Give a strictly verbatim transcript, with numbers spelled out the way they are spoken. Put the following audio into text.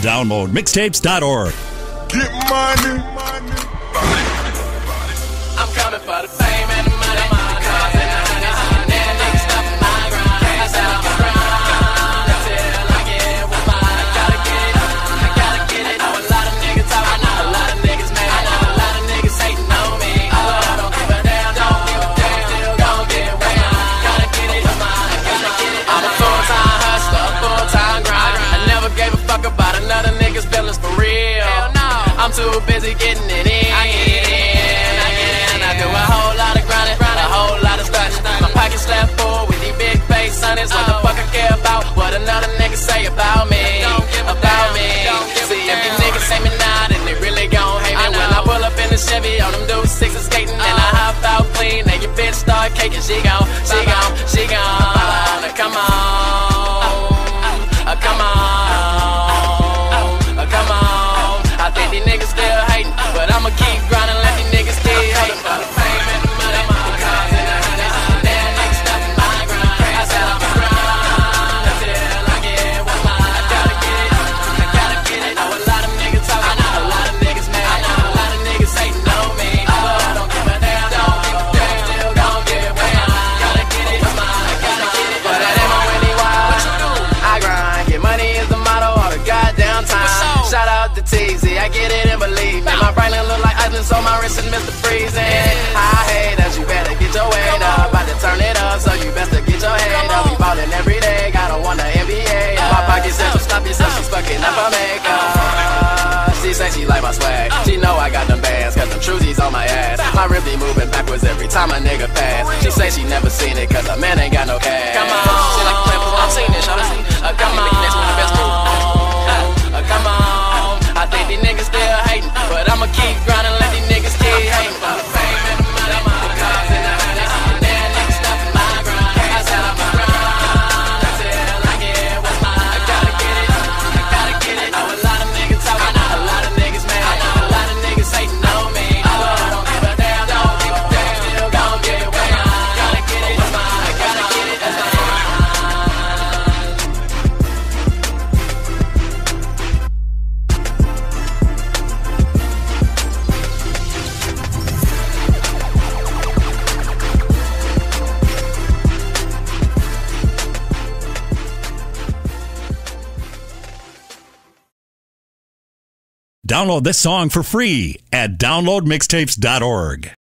download mixtapes dot org. Get money. I'm coming for the fame and the money. The cars and the honey. Now niggas stopping my grind. I said I'm a grind until I get what's mine. I gotta get it. I gotta get it. Know a lot of niggas talking. I know a lot of niggas mad. I know a lot of niggas hating on me. But I don't give a damn. Don't give a damn. Still gon' get what's mine. Gotta get it. What's mine. I gotta get it. I'm a full-time hustler, full-time grind. I never gave a fuck about another nigga's feelings for real. Hell no. I'm too busy getting it in. I get it in. I get it in. I do a whole lot of grinding, a whole lot of stunting. My pockets slapped full with these big face sunnies. What the fuck I care about what another nigga say about me? About me. See, if these niggas say me now, then they really gon' hate me. When I pull up in the Chevy on them dudes sixes skating, and I hop out clean, and your bitch start caking. She gon', she gon', she gon'. Come on, come on, come on. I think these niggas still hating, but I'ma keep grinding, let these niggas keep hating. For the fame and the money, the cars and the honey. Now niggas stopping my grind. I said I'm a grind until I get what's mine. I gotta get it, I gotta get it. Know a lot of niggas talking, I know a lot of niggas mad. I know a lot of niggas hating on me, but I don't give a damn. Don't give a damn. Still gon' get what's mine. Gotta get it, what's mine. I gotta get it. But that ain't my really wild. What you do? I grind. Get money is the motto all the goddamn time. Shout out to T Z, I get it and believe me. My brain look like Iceland, so my wrist is Mister Freezing. I hate that you better get your weight up. About to turn it up, so you best to get your head up. We ballin' every day, gotta want the N B A. My pocket said to stop yourself, she's fucking up her makeup. She say she like my swag, she know I got them bands, cause them Truzies on my ass. My rib be moving backwards every time a nigga pass. She say she never seen it, cause a man ain't got no cash. Come on, she like to play, I'm seen it, shawty. Uh, come on, uh, come on. I think these niggas still hating, but I'ma keep grinding, let these niggas keep hating. For the fame and the money, the cars and the honey. Now niggas stopping my grind. I said I'm a grind until I get what's mine. I gotta get it, I gotta get it. Know a lot of niggas talking, I know a lot of niggas mad. I know a lot of niggas hating on me, but I don't give a damn. Don't give a damn. Still gon' get what's mine. Gotta get it, what's mine. I gotta get it, that's mine. Download this song for free at download mixtapes dot org.